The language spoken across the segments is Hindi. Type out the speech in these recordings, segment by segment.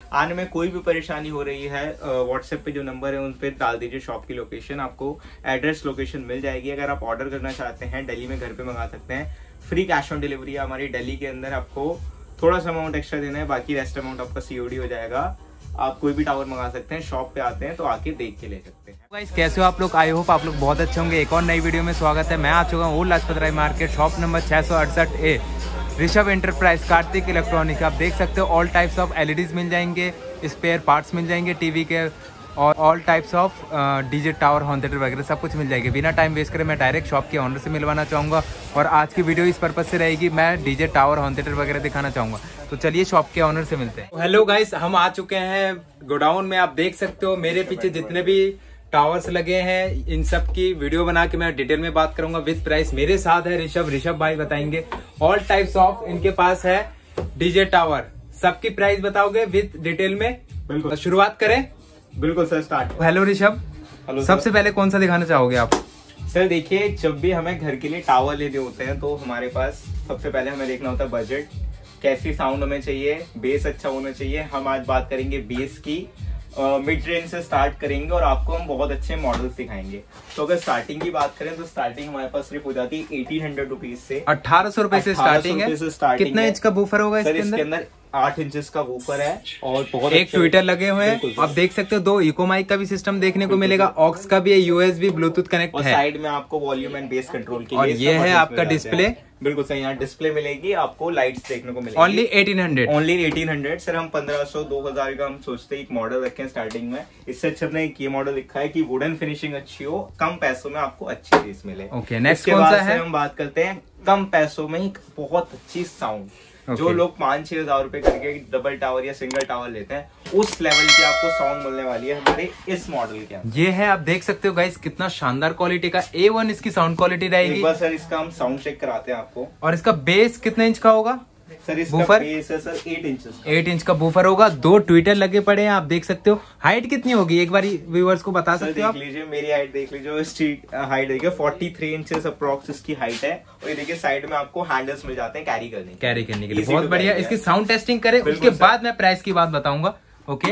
आने में कोई भी परेशानी हो रही है, व्हाट्सएप पे जो नंबर है उन पे डाल दीजिए शॉप की लोकेशन, आपको एड्रेस लोकेशन मिल जाएगी। अगर आप ऑर्डर करना चाहते हैं दिल्ली में घर पे मंगा सकते हैं। फ्री कैश ऑन डिलीवरी है हमारी दिल्ली के अंदर। आपको थोड़ा सा अमाउंट एक्स्ट्रा देना है, बाकी रेस्ट अमाउंट आपका सीओडी हो जाएगा। आप कोई भी टावर मंगा सकते हैं, शॉप पे आते हैं तो आके देख के ले सकते हैं। गाइस कैसे हो आप लोग? आई होप आप लोग बहुत अच्छे होंगे। एक और नई वीडियो में स्वागत है। मैं आ चुका हूँ old Lajpat Rai market, shop number 668A, Rishabh enterprise, Kartik electronic. आप देख सकते हो ऑल टाइप्स ऑफ एलईडीज मिल जाएंगे, स्पेयर पार्ट्स मिल जाएंगे टीवी के, और all types of DJ tower, home theatre वगैरह सब कुछ मिल जाएगी। बिना टाइम वेस्ट करे मैं डायरेक्ट शॉप के ऑनर से मिलवाना चाहूँगा, और आज की वीडियो इस पर्पज से रहेगी, मैं डीजे टावर, होम थिएटर वगैरह दिखाना चाहूँगा। तो चलिए शॉप के ऑनर से मिलते हैं। हेलो गाइस, हम आ चुके हैं गोडाउन में। आप देख सकते हो मेरे पीछे जितने भी टावर्स लगे हैं, इन सब की वीडियो बना के मैं डिटेल में बात करूंगा विद प्राइस। मेरे साथ है ऋषभ भाई, बताएंगे ऑल टाइप्स ऑफ इनके पास है डीजे टावर। सबकी प्राइस बताओगे विद डिटेल में? बिल्कुल, शुरुआत करें। बिल्कुल sir, start. Hello Rishabh. Hello. सबसे पहले कौन सा दिखाना चाहोगे आप? सर देखिए, जब भी हमें घर के लिए टावर लेने होते हैं तो हमारे पास सबसे पहले हमें देखना होता है बजट, कैसी साउंड हमें चाहिए, बेस अच्छा होना चाहिए। हम आज बात करेंगे बेस की, मिड रेंज से स्टार्ट करेंगे और आपको हम बहुत अच्छे मॉडल्स दिखाएंगे। तो अगर स्टार्टिंग की बात करें तो स्टार्टिंग हमारे पास सिर्फ हो जाती है 1800 रुपीज से। 1800 रुपए से स्टार्टिंग है। कितना इंच का बूफर होगा इसके अंदर? 8 इंचेस का वूफर है और बहुत एक ट्विटर लगे हुए हैं। आप देख सकते हो 2 इको माइक का भी सिस्टम देखने को मिलेगा, ऑक्स का भी है, यूएसबी ब्लूटूथ कनेक्ट है। साइड में आपको वॉल्यूम एंड बेस कंट्रोल की, और ये है आपका डिस्प्ले। बिल्कुल सही, यहाँ डिस्प्ले मिलेगी, आपको लाइट्स देखने को मिलेगी। Only 1800 sir. हम 1500 2000 का हम सोचते हैं एक मॉडल रखें स्टार्टिंग में। इससे अच्छा अपने ये मॉडल लिखा है कि वुडन फिनिशिंग अच्छी हो, कम पैसों में आपको अच्छी चीज मिले। ओके, नेक्स्ट कौन सा है? हम बात करते हैं कम पैसों में ही बहुत अच्छी साउंड। जो लोग 5-6 हजार रुपए करके डबल टावर या सिंगल टावर लेते हैं, उस लेवल की आपको साउंड मिलने वाली है हमारे इस मॉडल के अंदर। ये है, आप देख सकते हो गाइस, कितना शानदार क्वालिटी का A1 इसकी साउंड क्वालिटी रहेगी। एक बार सर इसका हम साउंड चेक कराते हैं आपको। और इसका बेस कितने इंच का होगा? सर इसका बेस है सर 8 इंचेस। 8 इंच का बूफर होगा। 2 ट्विटर लगे पड़े हैं, आप देख सकते हो। हाइट कितनी होगी एक बार व्यूअर्स को बता सकते हो आप? देख लीजिए, मेरी हाइट देख लीजिए, स्ट्रीट हाइट देखिए 43 इंचेस अप्रोक्स इसकी हाइट है। और ये देखिए साइड में आपको हैंडल्स मिल जाते हैं कैरी करने के लिए। बहुत बढ़िया। इसकी साउंड टेस्टिंग करें, उसके बाद मैं प्राइस की बात बताऊंगा। ओके,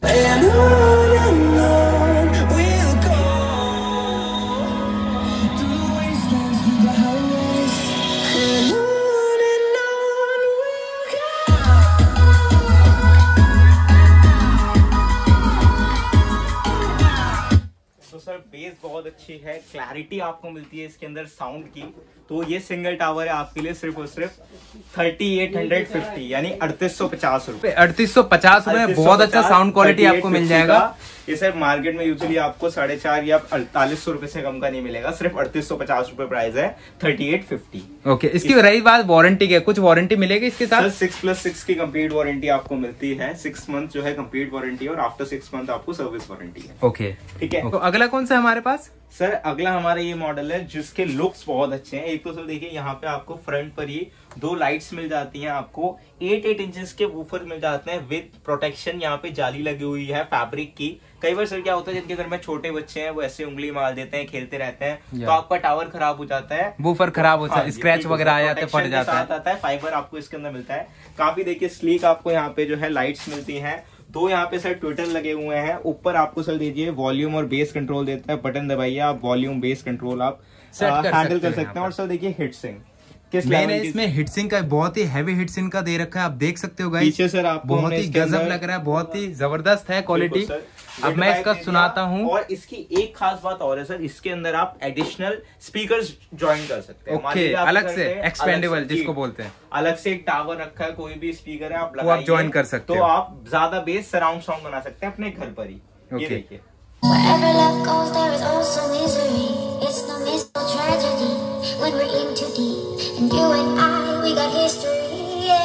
बेस बहुत अच्छी है, क्लैरिटी आपको मिलती है इसके अंदर साउंड की। तो ये सिंगल टावर है आपके लिए सिर्फ और सिर्फ 3850 यानी 3850 रुपए। 3850 रुपए बहुत अच्छा साउंड क्वालिटी आपको मिल जाएगा। ये सर मार्केट में यूजुअली आपको 450 या 4800 रुपए से कम का नहीं मिलेगा। सिर्फ 3850 रुपए प्राइस है, 3850। ओके, इसकी रही बात वारंटी की, कुछ वारंटी मिलेगी इसके साथ? 6+6 की कंप्लीट वारंटी आपको मिलती है। 6 मंथ जो है कंप्लीट वारंटी और आफ्टर 6 मंथ आपको सर्विस वारंटी है। ओके, ठीक है। तो अगला कौन सा हमारे पास? सर अगला हमारा ये मॉडल है जिसके लुक्स बहुत अच्छे हैं। एक तो सर देखिए, यहाँ पे आपको फ्रंट पर ही 2 लाइट्स मिल जाती हैं, आपको 8 इंचेस के वूफर मिल जाते हैं विद प्रोटेक्शन। यहाँ पे जाली लगी हुई है फैब्रिक की। कई बार सर क्या होता है, जिनके घर में छोटे बच्चे हैं वो ऐसे उंगली मार देते हैं, खेलते रहते हैं, तो आपका टावर खराब हो जाता है, वूफर खराब होता है, स्क्रैच वगैरह आ जाते हैं, फट जाता है। आता है फाइबर आपको इसके अंदर मिलता है। काफी देखिए स्लीक आपको यहाँ पे जो है लाइट्स मिलती हैं। 2 यहाँ पे सर ट्विटर लगे हुए हैं। ऊपर आपको सर दीजिए वॉल्यूम और बेस कंट्रोल देता है, बटन दबाइए आप वॉल्यूम बेस कंट्रोल आप हैंडल कर सकते हैं। और सर देखिए हिटसिंग किस लेवल की, इसमें हिटसिंग का बहुत ही हैवी हिटसिंग का दे रखा है, आप देख सकते हो गाइस। पीछे सर आपको बहुत ही गजब लग रहा है, बहुत ही जबरदस्त है क्वालिटी। अब मैं इसका सुनाता हूँ। और इसकी एक खास बात और है सर, इसके अंदर आप एडिशनल स्पीकर्स ज्वाइन कर सकते हैं। ओके, अलग से एक्सपेंडेबल जिसको बोलते हैं, अलग से एक टावर रखा है, कोई भी स्पीकर है आप लगाइए, ज्वाइन कर सकते हो, तो आप ज्यादा बेस सराउंड साउंड बना सकते हैं अपने घर पर ही। ये देखिए, Wherever love goes, there is also misery. It's no myth, no tragedy when we're in too deep. And you and I, we got history.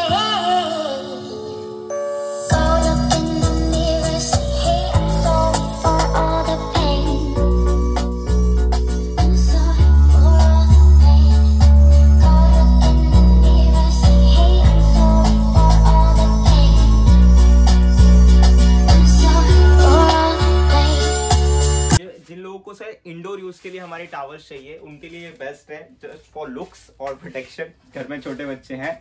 Caught up in the mirror, say, hey, I'm sorry for all the pain. I'm sorry for all the pain. Caught up in the mirror, say, hey, I'm sorry for all the pain. I'm sorry for all the pain. जिन लोगों को सर इंडोर यूज के लिए हमारे टावर्स चाहिए, उनके लिए बेस्ट है, जस्ट फॉर लुक्स और प्रोटेक्शन। घर में छोटे बच्चे हैं,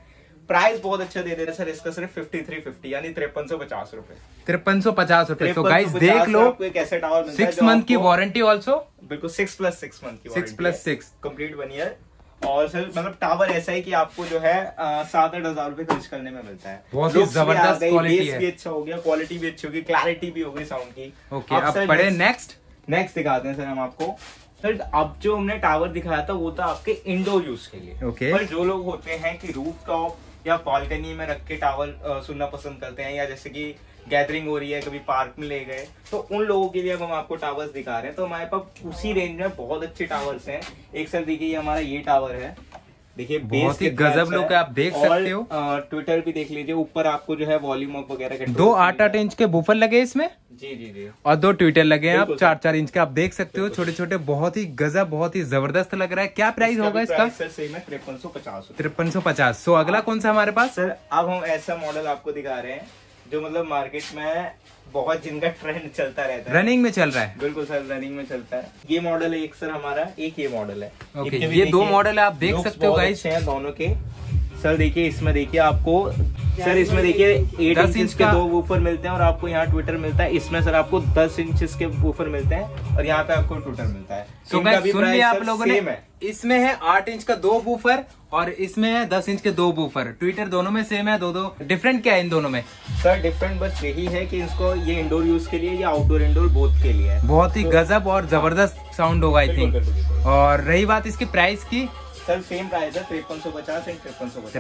प्राइस बहुत अच्छा दे रहे हैं सर, इसका सिर्फ 5350 यानी 5350 रुपए। 5350 रुपए। तो गाइस देख लो, एक ऐसा टावर मिलता है 6 मंथ की वारंटी ऑल्सो, बिल्कुल 6+6 मंथ की 6+6 कंप्लीट 1 ईयर। और सर मतलब टावर ऐसा है कि आपको जो है 7-8 हजार रुपए खर्च करने में मिलता है। बहुत ही जबरदस्त क्वालिटी है, भी अच्छा हो गया, क्वालिटी भी अच्छी होगी, क्लैरिटी भी होगी साउंड की। ओके, अब पढ़े नेक्स्ट दिखाते हैं सर हम आपको। सर अब जो हमने टावर दिखाया था वो था आपके इंडोर यूज के लिए। ओके। पर जो लोग होते हैं कि रूफटॉप या बालकनी में रख के टावर सुनना पसंद करते हैं, या जैसे कि गैदरिंग हो रही है कभी पार्क में ले गए, तो उन लोगों के लिए अब हम आपको टावर्स दिखा रहे हैं। तो हमारे पास उसी रेंज में बहुत अच्छे टावर्स हैं। एक सर देखिए, ये हमारा ये टावर है, देखिए बहुत ही गजब लोग आप देख सकते हो। ट्विटर भी देख लीजिए, ऊपर आपको जो है वॉल्यूम अप वगैरह 2 8-8 इंच के बूफर लगे इसमें, जी, और 2 ट्विटर लगे हैं आप 4-4 इंच के, आप देख सकते हो, छोटे छोटे, बहुत ही गजब, बहुत ही जबरदस्त लग रहा है। क्या प्राइस होगा इसका? सर सेम है 5350। 5350। सो अगला कौन सा हमारे पास? सर अब हम ऐसा मॉडल आपको दिखा रहे हैं जो मतलब मार्केट में बहुत, जिनका ट्रेंड चलता रहता है, रनिंग में चल रहा है। बिल्कुल सर, रनिंग में चलता है। ये मॉडल है एक सर हमारा, एक ये मॉडल है। ओके, ये 2 मॉडल है, आप देख सकते हो गाइस दोनों के। सर देखिए इसमें, देखिए आपको सर इसमें देखिए 8 इंच के 2 वूफर मिलते हैं, और आपको यहाँ ट्विटर मिलता है। इसमें सर आपको 10 इंच के वूफर मिलते हैं, और यहाँ पे आपको ट्विटर मिलता है। तो गाइस सुन लिया आप लोगों ने, इसमें है 8 इंच का 2 वूफर और इसमें है 10 इंच के 2 वूफर। ट्विटर दोनों में सेम है, दो डिफरेंट क्या है इन दोनों में? सर डिफरेंट बस यही है कि इसको ये इंडोर यूज के लिए या आउटडोर इंडोर बोथ के लिए है। बहुत ही गजब और जबरदस्त साउंड होगा आई थिंक। और रही बात इसकी प्राइस की, सर सेम प्राइस है 5350 एंड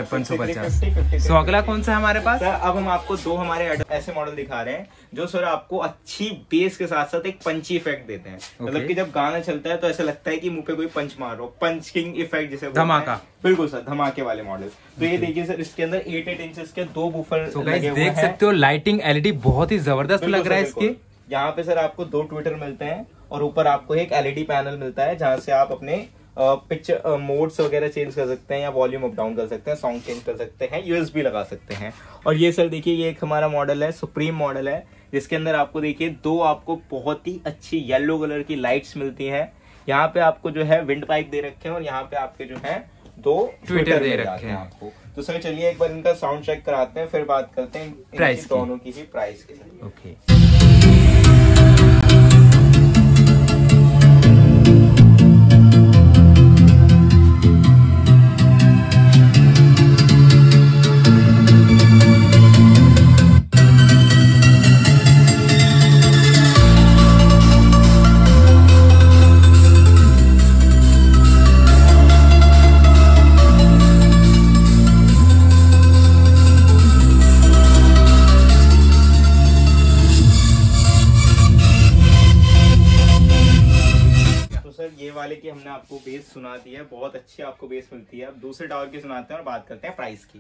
5350। सो अगला कौन सा है हमारे पास? सर अब हम आपको 2 हमारे ऐसे मॉडल दिखा रहे हैं जो सर आपको अच्छी बेस के साथ साथ एक पंची इफेक्ट देते हैं। मतलब कि जब गाना चलता है तो ऐसा लगता है कि मुंह पे कोई पंच मार रहा हो, पंचिंग इफेक्ट जिसे धमाका। बिल्कुल सर, धमाके वाले मॉडल। तो ये देखिए सर, इसके अंदर 8 इंचेस के 2 वूफर लगे हुए हैं। देख सकते हो लाइटिंग एलईडी बहुत ही जबरदस्त लग रहा है इसके। यहाँ पे सर आपको 2 ट्विटर मिलते हैं, और ऊपर आपको एक एलईडी पैनल मिलता है जहाँ से आप अपने पिक्चर मोड्स वगैरह चेंज कर सकते हैं, या वॉल्यूम अप डाउन कर सकते हैं, सॉन्ग चेंज कर सकते हैं, यूएसबी लगा सकते हैं। और ये सर देखिए, ये एक हमारा मॉडल है, सुप्रीम मॉडल है, जिसके अंदर आपको देखिए 2 आपको बहुत ही अच्छी येलो कलर की लाइट्स मिलती हैं। यहाँ पे आपको जो है विंड पाइप दे रखे हैं, और यहाँ पे आपके जो है 2 ट्विटर दे रखे हैं आपको। तो सर चलिए एक बार इनका साउंड चेक कराते हैं, फिर बात करते हैं प्राइस, दोनों की ही प्राइस के लिए। ओके। वाले की हमने आपको बेस सुना दी है, बहुत अच्छी आपको बेस मिलती है। अब दूसरे टावर की सुनाते हैं और बात करते हैं प्राइस की।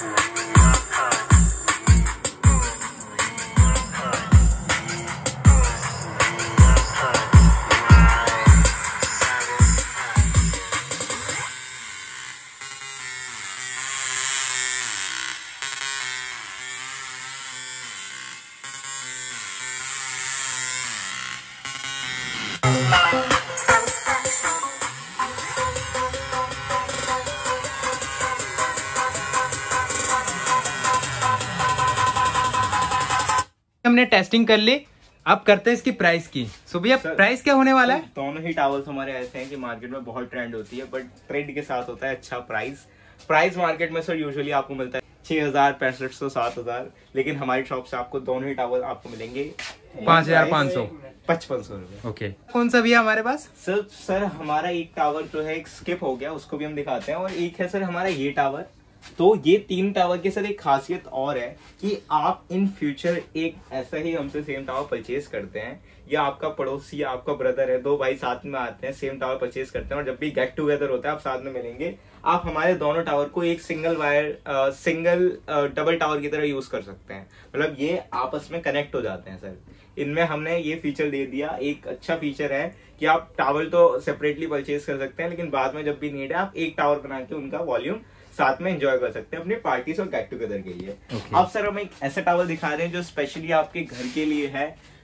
हमने टेस्टिंग कर ली, अब करते हैं इसकी प्राइस की। सो भैया प्राइस क्या होने वाला है? दोनों ही टावर्स हमारे ऐसे हैं कि मार्केट में बहुत ट्रेंड होती है, बट ट्रेंड के साथ होता है अच्छा प्राइस मार्केट में सर यूजुअली आपको मिलता है 6000, 6500, 7000, लेकिन हमारी शॉप से आपको दोनों ही टावर आपको मिलेंगे 5500, 5500 रुपए। ओके। कौन सा भैया हमारे पास? सर हमारा एक टावर जो है एक स्किप हो गया, उसको भी हम दिखाते हैं, और एक है सर हमारा ये टावर। तो ये 3 टावर के सर एक खासियत और है कि आप इन फ्यूचर एक ऐसा ही हमसे सेम टावर परचेज करते हैं, या आपका पड़ोसी या आपका ब्रदर है, 2 भाई साथ में आते हैं, सेम टावर परचेज करते हैं, और जब भी गेट टुगेदर होता है आप साथ में मिलेंगे, आप हमारे दोनों टावर को एक सिंगल डबल टावर की तरह यूज कर सकते हैं। मतलब ये आपस में कनेक्ट हो जाते हैं सर। इनमें हमने ये फीचर दे दिया, एक अच्छा फीचर है कि आप टावर तो सेपरेटली परचेज कर सकते हैं, लेकिन बाद में जब भी नीड है आप एक टावर बना के उनका वॉल्यूम साथ में एंजॉय कर सकते हैं अपनी पार्टीज और गेट टुगेदर के लिए। अब सर हम एक ऐसा टावर दिखा रहे हैं जो स्पेशली आपके घर के लिए है,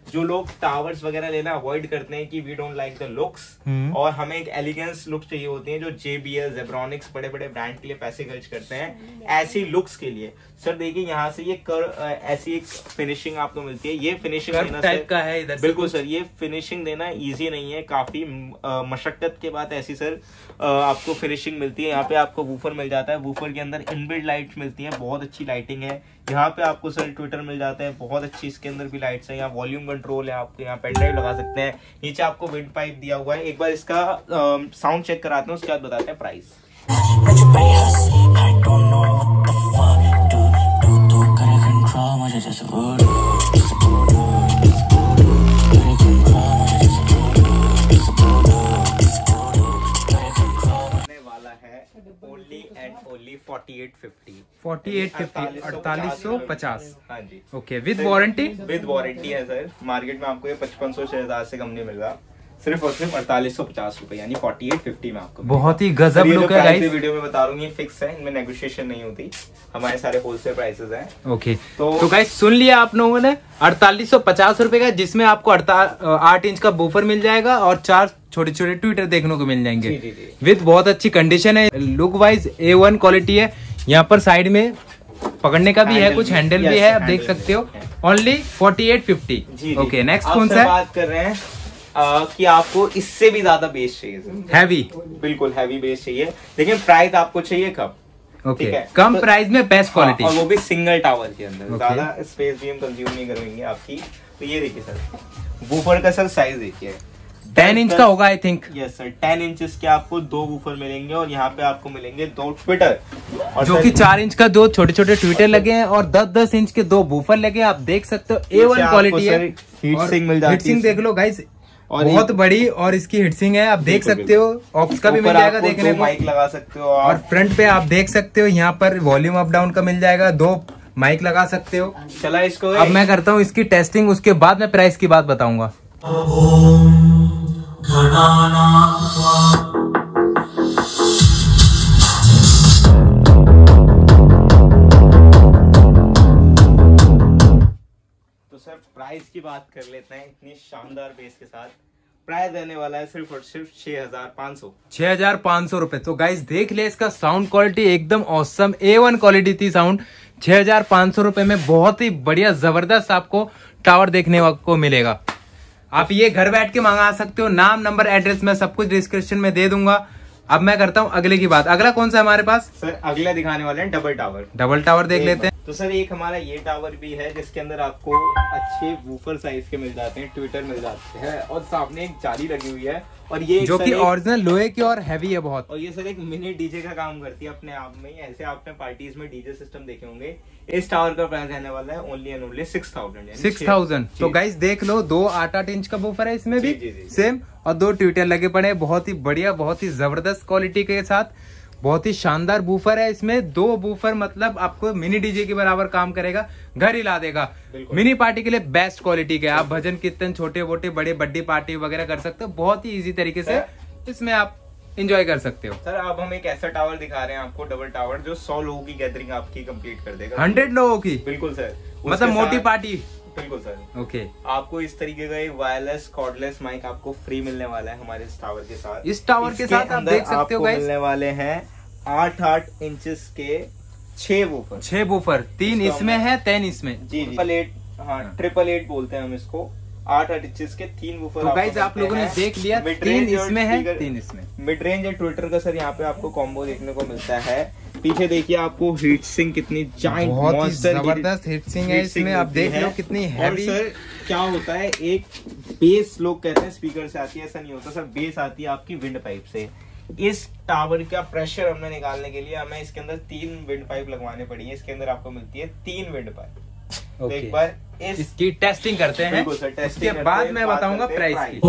जो लोग टावर्स वगैरह लेना अवॉइड करते हैं कि we don't like the looks और हमें एक एलिगेंस लुक चाहिए होती है, जो JBL, जेब्रॉनिक्स बड़े बड़े ब्रांड के लिए पैसे खर्च करते हैं ऐसी लुक्स के लिए। सर देखिए यहाँ से ये ऐसी एक फिनिशिंग आपको मिलती है। ये फिनिशिंग देना टाइप का है इधर। बिल्कुल सर, ये फिनिशिंग देना इजी नहीं है, काफी मशक्कत के बाद ऐसी सर आपको फिनिशिंग मिलती है। यहाँ पे आपको वूफर मिल जाता है, वूफर के अंदर इनबिल्ट लाइट्स मिलती हैं, बहुत अच्छी लाइटिंग है। यहाँ पे आपको सर ट्विटर मिल जाता है, बहुत अच्छी इसके अंदर भी लाइट्स है। यहाँ वॉल्यूम कंट्रोल है, आपको यहाँ पेन ड्राइव लगा सकते हैं। नीचे आपको विंड पाइप दिया हुआ है। एक बार इसका साउंड चेक कराते हैं, उसके बाद बताते हैं प्राइस। ओनली 4850 4850। हाँ जी। Okay, with warranty? With warranty है सर। मार्केट में आपको ये 5500-6000 से कम नहीं मिल रहा, सिर्फ और सिर्फ 4850 रुपए यानी 4850 में आपको। बहुत ही गजब लुक है गाइस। वीडियो में बता रहा हूँ, ये फिक्स है, इनमें नेगोशिएशन नहीं होती, हमारे सारे होलसेल प्राइसेस हैं। ओके, तो गाइस सुन लिया आप लोगों ने, 4850 रुपए का, जिसमें आपको 8 इंच का बूफर मिल जाएगा और 4 छोटे छोटे ट्विटर देखने को मिल जाएंगे विद बहुत अच्छी कंडीशन है। लुक वाइज A1 क्वालिटी है। यहाँ पर साइड में पकड़ने का भी है, कुछ हैंडल भी है, आप देख सकते हो। ओनली 4850। ओके, नेक्स्ट कौन सा है? बात कर रहे हैं कि आपको इससे भी ज्यादा बेस चाहिए, हैवी, बिल्कुल हैवी बेस चाहिए, लेकिन प्राइस आपको चाहिए कब? ओके, कम प्राइस में बेस्ट क्वालिटी, और वो भी सिंगल टावर के अंदर। ज्यादा स्पेस भी हम कंज्यूम नहीं करेंगे आपकी। तो ये देखिए सर, वूफर का सर साइज देखिए 10 इंच का होगा I think. Yes sir, 10 inches के आपको 2 वूफर मिलेंगे और यहाँ पे आपको मिलेंगे 2 ट्विटर, और जो कि 4 इंच का 2 छोटे छोटे ट्विटर लगे हैं और 10-10 इंच के 2 वूफर लगे हैं। आप देख सकते हो A1 क्वालिटी है। हीट सिंक मिल जाती है, हीट सिंक देख लो गाइस, और बहुत बड़ी और इसकी हीट सिंक है, आप देख सकते हो। ऑक्स का भी मिल जाएगा देखने को, माइक लगा सकते हो, और फ्रंट पे आप देख सकते हो यहाँ पर वॉल्यूम अप डाउन का मिल जाएगा, 2 माइक लगा सकते हो। चला इसको, अब मैं करता हूँ इसकी टेस्टिंग, उसके बाद मैं प्राइस की बात बताऊंगा। तो सर प्राइस की बात कर लेते हैं। इतनी शानदार बेस के साथ प्राइस देने वाला है सिर्फ और सिर्फ 6500। 6500 रुपए। तो गाइस देख ले, इसका साउंड क्वालिटी एकदम ऑसम A1 क्वालिटी थी साउंड। 6500 रुपए में बहुत ही बढ़िया जबरदस्त आपको टावर देखने को मिलेगा। आप ये घर बैठ के मंगा सकते हो। नाम, नंबर, एड्रेस मैं सब कुछ डिस्क्रिप्शन में दे दूंगा। अब मैं करता हूँ अगले की बात। अगला कौन सा है हमारे पास? सर अगला दिखाने वाले हैं डबल टावर। डबल टावर देख लेते हैं। तो सर एक हमारा ये टावर भी है, जिसके अंदर आपको अच्छे वूफर साइज के मिल जाते हैं, ट्विटर मिल जाते हैं, और सामने एक जाली लगी हुई है, और ये जो कि ओरिजिनल लोहे की और हैवी है बहुत। और ये सर एक मिनी डीजे का काम करती है अपने आप में। ऐसे आपने पार्टीज में डीजे सिस्टम देखे होंगे। इस टावर का प्राइस रहने वाला है ओनली एंड ओनली 6000। तो गाइस देख लो, 2 8-8 इंच का बूफर है इसमें भी सेम, और 2 ट्विटर लगे पड़े हैं। बहुत ही बढ़िया, बहुत ही जबरदस्त क्वालिटी के साथ बहुत ही शानदार बूफर है। इसमें 2 बूफर मतलब आपको मिनी डीजे के बराबर काम करेगा, घर हिला देगा। मिनी पार्टी के लिए बेस्ट क्वालिटी के, आप भजन कीर्तन, छोटे मोटे बड़े बर्थडे पार्टी वगैरह कर सकते हो। बहुत ही इजी तरीके से इसमें आप एंजॉय कर सकते हो। सर अब हम एक ऐसा टावर दिखा रहे हैं आपको, डबल टावर, जो 100 लोगों की गैदरिंग आपकी कंप्लीट कर देगा। 100 लोगों की? बिल्कुल सर, मतलब मोटी पार्टी। बिल्कुल सर। ओके, आपको इस तरीके का एक वायरलेस कॉर्डलेस माइक आपको फ्री मिलने वाला है हमारे इस टावर के साथ। इस टावर के साथ आप देख सकते हो गाइस, मिलने वाले हैं 8-8 इंचेस के 6 वूफर। 6 वूफर, 3 इसमें है, 10 इसमें। जी 888 बोलते हैं हम इसको। 8-8 इंचेस के 3 वूफर। तो गाइस आप लोगों ने देख लिया, 3 इसमें है, 3 इसमें। मिड रेंज और ट्विटर का सर यहाँ पे आपको कॉम्बो देखने को मिलता है। पीछे देखिए आपको हीट सिंक कितनी जायंट, बहुत ही जबरदस्त हीट सिंक है इसमें। आप देख लो कितनी हैवी। सर क्या होता है, एक बेस लोग कहते हैं स्पीकर से आती है, ऐसा नहीं होता सर। बेस आती है आपकी विंड पाइप से। इस टावर का प्रेशर हमने निकालने के लिए हमें इसके अंदर 3 विंड पाइप लगवाने पड़ी है। इसके अंदर आपको मिलती है 3 विंड पाइप। तो एक बार इसकी टेस्टिंग करते हैं, उसके बाद मैं बताऊंगा प्राइस की।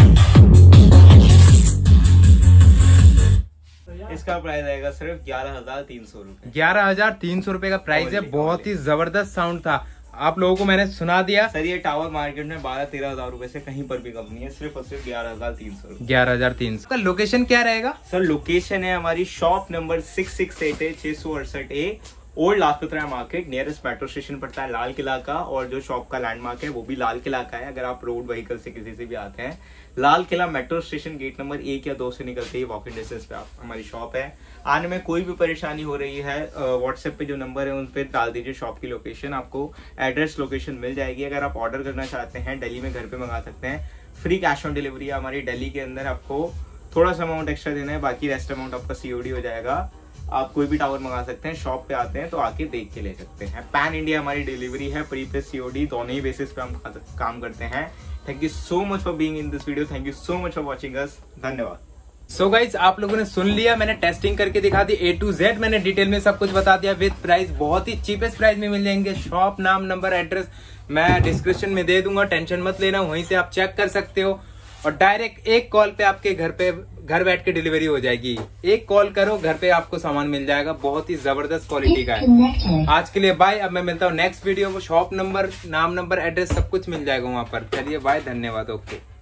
इसका प्राइस आएगा सिर्फ 11,300 रुपए। 11,300 रुपए का प्राइस है। बहुत ही जबरदस्त साउंड था, आप लोगों को मैंने सुना दिया। सर ये टावर मार्केट में 12-13 हजार रुपए से कहीं पर भी कम नहीं है, सिर्फ और सिर्फ 11,300। 11,300 का लोकेशन क्या रहेगा? सर लोकेशन है हमारी शॉप नंबर 668 है, 668A, old Lajpat Rai market, nearest metro station पड़ता है लाल किला का, और जो शॉप का लैंडमार्क है वो भी लाल किला का है। अगर आप रोड व्हीकल से किसी से भी आते हैं, Lal Qila metro station gate number 1 या 2 से निकलते ही वॉकिंग डिस्टेंस पे हमारी शॉप है। आने में कोई भी परेशानी हो रही है, व्हाट्सएप पे जो नंबर है उन पे डाल दीजिए शॉप की लोकेशन, आपको एड्रेस लोकेशन मिल जाएगी। अगर आप ऑर्डर करना चाहते हैं दिल्ली में घर पे मंगा सकते हैं। फ्री कैश ऑन डिलीवरी है हमारी दिल्ली के अंदर, आपको थोड़ा सा अमाउंट एक्स्ट्रा देना है, बाकी रेस्ट अमाउंट आपका COD हो जाएगा। आप कोई भी टावर मंगा सकते हैं, शॉप पे आते हैं तो आके देख के ले सकते हैं। पैन इंडिया हमारी डिलीवरी है, प्री पे COD दोनों ही बेसिस पे हम काम करते हैं। Thank you so much for being in this video, thank you so much for watching us, धन्यवाद। सो गाइज आप लोगों ने सुन लिया, मैंने टेस्टिंग करके दिखा दी A to Z, मैंने डिटेल में सब कुछ बता दिया विद प्राइस। बहुत ही चीपेस्ट प्राइस में मिल जाएंगे। शॉप नाम, नंबर, एड्रेस मैं डिस्क्रिप्शन में दे दूंगा, टेंशन मत लेना, वहीं से आप चेक कर सकते हो। और डायरेक्ट एक कॉल पे आपके घर बैठ के डिलीवरी हो जाएगी। एक कॉल करो, घर पे आपको सामान मिल जाएगा। बहुत ही जबरदस्त क्वालिटी का है। आज के लिए बाय, अब मैं मिलता हूँ नेक्स्ट वीडियो में। शॉप नंबर, नाम, नंबर, एड्रेस सब कुछ मिल जाएगा वहां पर। चलिए बाय, धन्यवाद, ओके।